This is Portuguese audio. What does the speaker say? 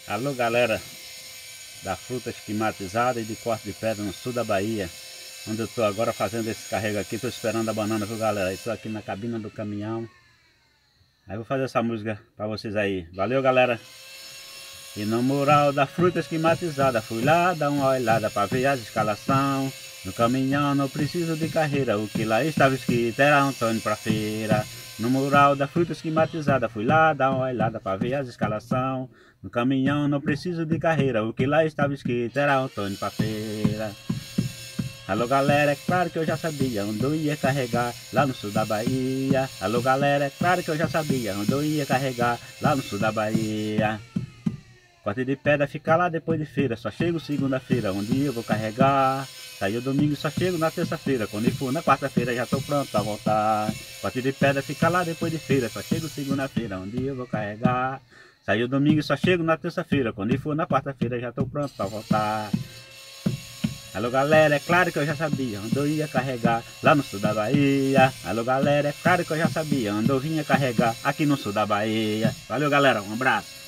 Alô galera da fruta esquematizada e de corte de pedra no sul da Bahia, onde eu estou agora fazendo esse carrego aqui. Estou esperando a banana, viu galera? Estou aqui na cabina do caminhão. Aí vou fazer essa música para vocês aí. Valeu galera! E no mural da fruta esquematizada fui lá dar uma olhada para ver as escalação. No caminhão não preciso de carreira, o que lá estava escrito era Antônio pra feira. No mural da fruta esquematizada fui lá dar uma olhada para ver as escalação. No caminhão não preciso de carreira, o que lá estava escrito era Antônio pra feira. Alô galera, é claro que eu já sabia onde eu ia carregar lá no sul da Bahia. Alô galera, é claro que eu já sabia onde eu ia carregar lá no sul da Bahia. Corte de pedra fica lá depois de feira, só chego segunda-feira, onde eu vou carregar. Saiu domingo, só chego na terça-feira, quando for na quarta-feira já tô pronto pra voltar. Corte de pedra fica lá depois de feira, só chego segunda-feira, onde eu vou carregar. Saiu domingo, só chego na terça-feira, quando for na quarta-feira já tô pronto pra voltar. Alô galera, é claro que eu já sabia onde eu ia carregar lá no sul da Bahia. Alô galera, é claro que eu já sabia onde eu vinha carregar aqui no sul da Bahia. Valeu galera, um abraço.